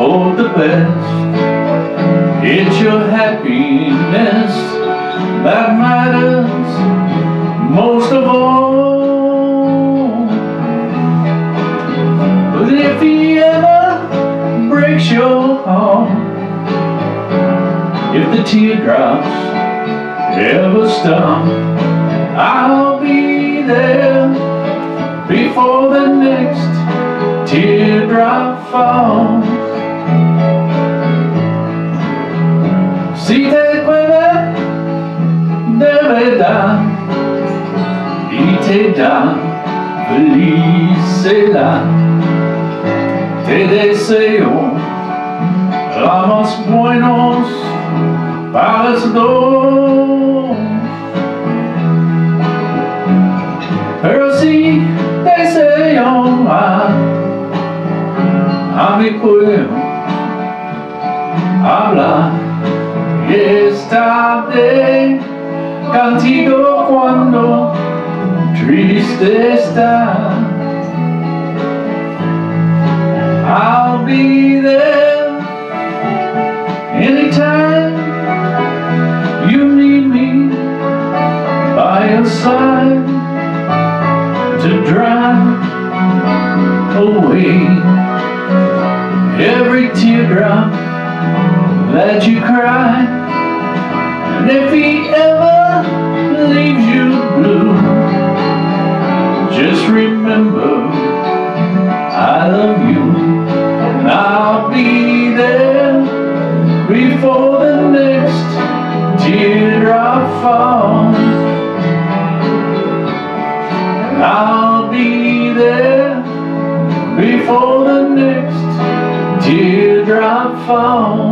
hope the best. It's your happiness that matters most of all. But if he ever breaks your heart, if the teardrops ever stop, I'll be there before the next teardrop falls. Si te puede de verdad y te da felicidad, te deseo la más buenos para los dos. Pero si deseo a mi pueblo hablar y estar de contigo cuando triste está, I'll be there anytime you need me by your side to drive away every teardrop that you cry. And if he ever leaves you blue, just remember I love you, and I'll be there before the next teardrop falls. And I'll be there before the next teardrop falls.